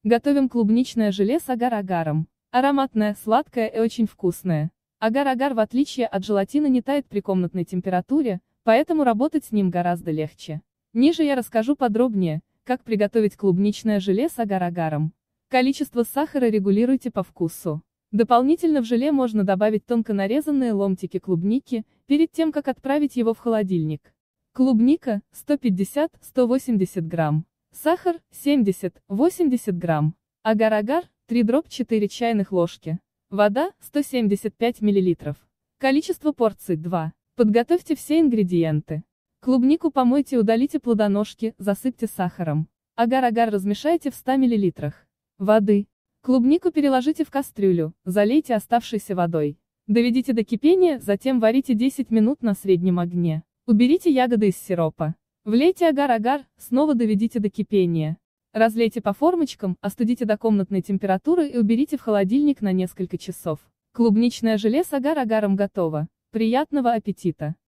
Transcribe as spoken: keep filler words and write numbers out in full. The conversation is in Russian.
Готовим клубничное желе с агар-агаром. Ароматное, сладкое и очень вкусное. Агар-агар, в отличие от желатина, не тает при комнатной температуре, поэтому работать с ним гораздо легче. Ниже я расскажу подробнее, как приготовить клубничное желе с агар-агаром. Количество сахара регулируйте по вкусу. Дополнительно в желе можно добавить тонко нарезанные ломтики клубники, перед тем как отправить его в холодильник. Клубника – сто пятьдесят — сто восемьдесят грамм. Сахар – семьдесят — восемьдесят грамм. Агар-агар – три дробь четыре чайных ложки. Вода – сто семьдесят пять миллилитров. Количество порций – два. Подготовьте все ингредиенты. Клубнику помойте и удалите плодоножки, засыпьте сахаром. Агар-агар размешайте в ста миллилитрах воды. Клубнику переложите в кастрюлю, залейте оставшейся водой. Доведите до кипения, затем варите десять минут на среднем огне. Уберите ягоды из сиропа. Влейте агар-агар, снова доведите до кипения. Разлейте по формочкам, остудите до комнатной температуры и уберите в холодильник на несколько часов. Клубничное желе с агар-агаром готово. Приятного аппетита!